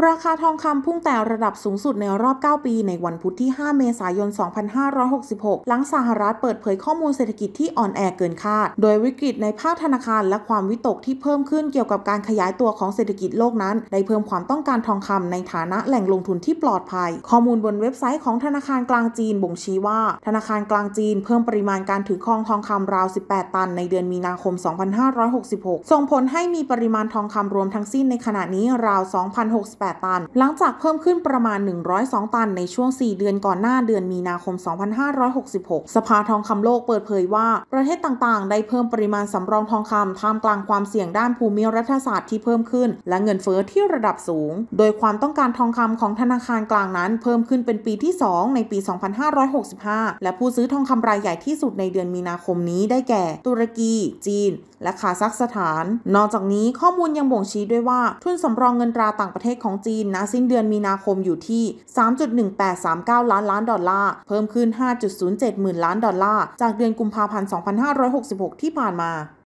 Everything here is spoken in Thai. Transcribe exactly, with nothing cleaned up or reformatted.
ราคาทองคำพุ่งแต่ระดับสูงสุดในรอบ เก้า ปีในวันพุธที่ ห้า เมษายน สองพันห้าร้อยหกสิบหก หลังสหรัฐเปิดเผยข้อมูลเศรษฐกิจที่อ่อนแอเกินคาด โดยวิกฤตในภาคธนาคารและความวิตกที่เพิ่มขึ้นเกี่ยวกับการขยายตัวของเศรษฐกิจโลกนั้นได้เพิ่มความต้องการทองคำในฐานะแหล่งลงทุนที่ปลอดภัย ข้อมูลบนเว็บไซต์ของธนาคารกลางจีนบ่งชี้ว่าธนาคารกลางจีนเพิ่มปริมาณการถือครองทองคำราว สิบแปด ตันในเดือนมีนาคม สองพันห้าร้อยหกสิบหก ส่งผลให้มีปริมาณทองคำรวมทั้งสิ้นในขณะนี้ราว สองพันหกสิบแปด ตันหลังจากเพิ่มขึ้นประมาณ หนึ่งร้อยสอง ตันในช่วง สี่ เดือนก่อนหน้าเดือนมีนาคม สองพันห้าร้อยหกสิบหก สภาทองคำโลกเปิดเผยว่าประเทศต่างๆได้เพิ่มปริมาณสำรองทองคำท่ามกลางความเสี่ยงด้านภูมิรัฐศาสตร์ที่เพิ่มขึ้นและเงินเฟ้อที่ระดับสูงโดยความต้องการทองคำของธนาคารกลางนั้นเพิ่มขึ้นเป็นปีที่ สอง ในปี สองพันห้าร้อยหกสิบห้า และผู้ซื้อทองคำรายใหญ่ที่สุดในเดือนมีนาคมนี้ได้แก่ตุรกี จีนและคาซัคสถานนอกจากนี้ข้อมูลยังบ่งชี้ด้วยว่าทุนสำรองเงินตราต่างประเทศของจีนณสิ้นเดือนมีนาคมอยู่ที่ สามจุดหนึ่งแปดสามเก้า ล้านล้านดอลลาร์เพิ่มขึ้น ห้าจุดศูนย์เจ็ด หมื่นล้านดอลลาร์จากเดือนกุมภาพันธ์ สองพันห้าร้อยหกสิบหก ที่ผ่านมา